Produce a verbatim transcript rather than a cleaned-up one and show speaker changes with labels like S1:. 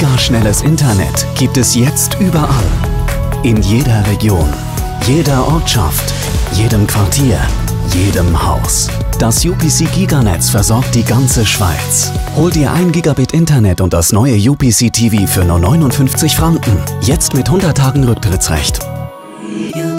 S1: Gigaschnelles Internet gibt es jetzt überall. In jeder Region, jeder Ortschaft, jedem Quartier, jedem Haus. Das U P C Giganetz versorgt die ganze Schweiz. Hol dir ein Gigabit Internet und das neue U P C T V für nur neunundfünfzig Franken. Jetzt mit hundert Tagen Rücktrittsrecht.